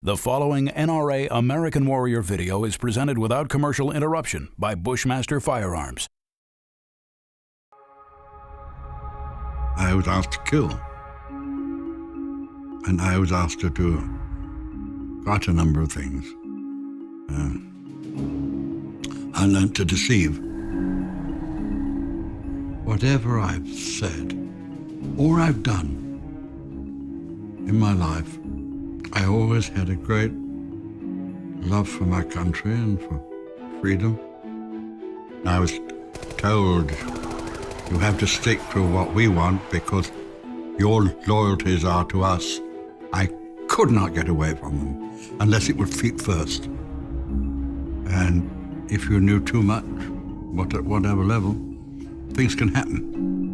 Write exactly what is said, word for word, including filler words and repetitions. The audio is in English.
The following N R A American Warrior video is presented without commercial interruption by Bushmaster Firearms. I was asked to kill, and I was asked to do quite a number of things. Uh, I learned to deceive. Whatever I've said or I've done in my life, I always had a great love for my country and for freedom. I was told, you have to stick to what we want because your loyalties are to us. I could not get away from them unless it was feet first. And if you knew too much, what at whatever level, things can happen.